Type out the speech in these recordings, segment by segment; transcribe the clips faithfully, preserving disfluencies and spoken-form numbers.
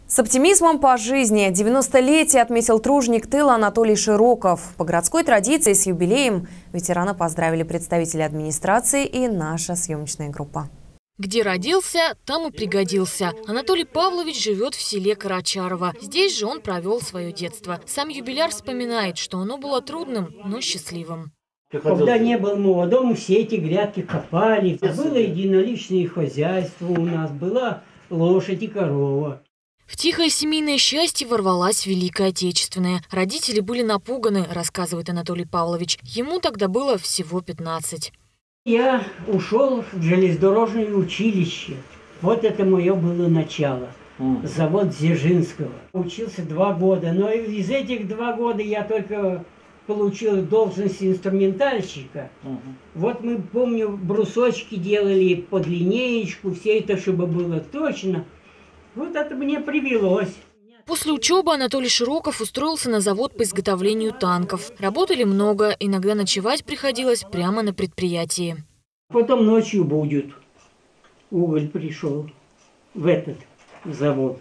С оптимизмом по жизни девяностолетие отметил труженик тыла Анатолий Широков. По городской традиции с юбилеем ветерана поздравили представители администрации и наша съемочная группа. Где родился, там и пригодился. Анатолий Павлович живет в селе Карачарово. Здесь же он провел свое детство. Сам юбиляр вспоминает, что оно было трудным, но счастливым. Когда не был молодым, все эти грядки копали. Было единоличное хозяйство у нас, была лошадь и корова. В тихое семейное счастье ворвалась Великая Отечественная. Родители были напуганы, рассказывает Анатолий Павлович. Ему тогда было всего пятнадцать. Я ушел в железнодорожное училище. Вот это мое было начало. Завод Дзержинского. Учился два года. Но из этих два года я только получил должность инструментальщика. Вот мы, помню, брусочки делали под линеечку. Все это, чтобы было точно. Вот это мне привелось. После учебы Анатолий Широков устроился на завод по изготовлению танков. Работали много, иногда ночевать приходилось прямо на предприятии. Потом ночью будет. Уголь пришел в этот завод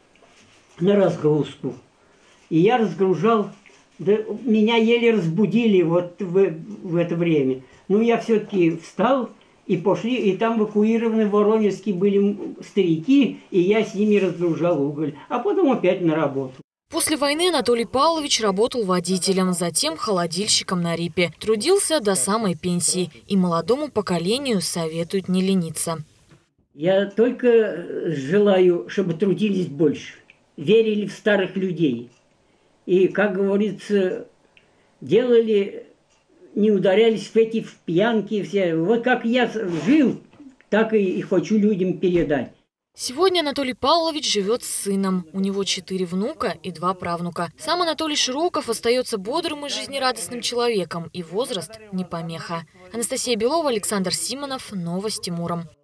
на разгрузку. И я разгружал, да, меня еле разбудили вот в, в это время. Ну, я все-таки встал. И пошли, и там эвакуированы воронежские были старики, и я с ними разгружал уголь. А потом опять на работу. После войны Анатолий Павлович работал водителем, затем холодильщиком на Рипе. Трудился до самой пенсии. И молодому поколению советуют не лениться. Я только желаю, чтобы трудились больше. Верили в старых людей. И, как говорится, делали... не ударялись в эти в пьянки все. Вот как я жил, так и хочу людям передать. Сегодня Анатолий Павлович живет с сыном. У него четыре внука и два правнука. Сам Анатолий Широков остается бодрым и жизнерадостным человеком, и возраст не помеха. Анастасия Белова, Александр Симонов. Новости Муром.